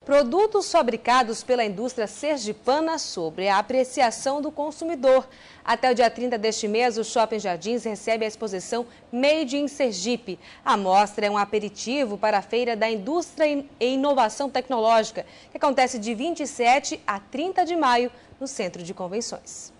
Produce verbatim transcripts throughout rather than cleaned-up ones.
Produtos fabricados pela indústria sergipana sobre a apreciação do consumidor. Até o dia trinta deste mês, o Shopping Jardins recebe a exposição Made in Sergipe. A mostra é um aperitivo para a Feira da Indústria e Inovação Tecnológica, que acontece de vinte e sete a trinta de maio no Centro de Convenções.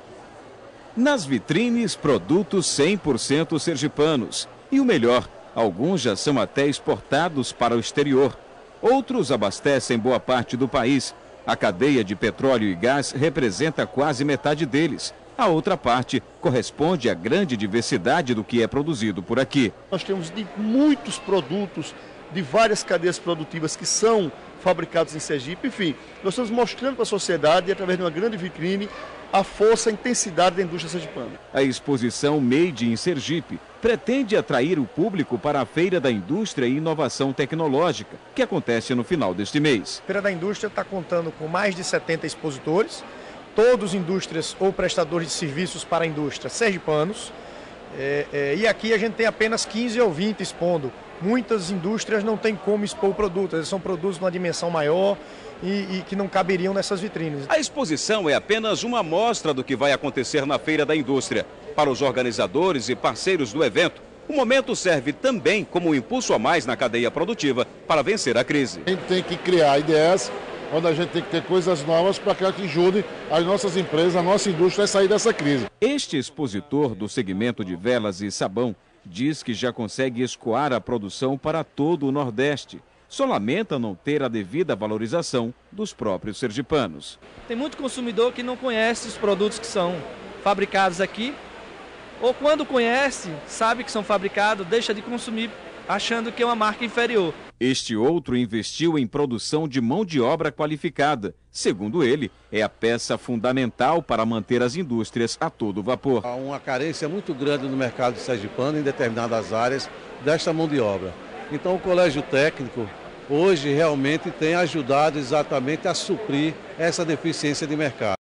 Nas vitrines, produtos cem por cento sergipanos. E o melhor, alguns já são até exportados para o exterior. Outros abastecem boa parte do país. A cadeia de petróleo e gás representa quase metade deles. A outra parte corresponde à grande diversidade do que é produzido por aqui. Nós temos de muitos produtos de várias cadeias produtivas que são fabricados em Sergipe. Enfim, nós estamos mostrando para a sociedade, através de uma grande vitrine, a força e a intensidade da indústria sergipana. A exposição Made in Sergipe pretende atrair o público para a Feira da Indústria e Inovação Tecnológica, que acontece no final deste mês. A Feira da Indústria está contando com mais de setenta expositores, todos indústrias ou prestadores de serviços para a indústria sergipanos. É, é, e aqui a gente tem apenas quinze ou vinte expondo. Muitas indústrias não têm como expor o produto, eles são produtos numa dimensão maior e, e que não caberiam nessas vitrines. A exposição é apenas uma amostra do que vai acontecer na Feira da Indústria. Para os organizadores e parceiros do evento, o momento serve também como um impulso a mais na cadeia produtiva para vencer a crise. A gente tem que criar ideias, onde a gente tem que ter coisas novas para que ajude as nossas empresas, a nossa indústria a sair dessa crise. Este expositor do segmento de velas e sabão diz que já consegue escoar a produção para todo o Nordeste. Só lamenta não ter a devida valorização dos próprios sergipanos. Tem muito consumidor que não conhece os produtos que são fabricados aqui, ou quando conhece, sabe que são fabricados, deixa de consumir achando que é uma marca inferior. Este outro investiu em produção de mão de obra qualificada. Segundo ele, é a peça fundamental para manter as indústrias a todo vapor. Há uma carência muito grande no mercado sergipano em determinadas áreas desta mão de obra. Então o Colégio Técnico hoje realmente tem ajudado exatamente a suprir essa deficiência de mercado.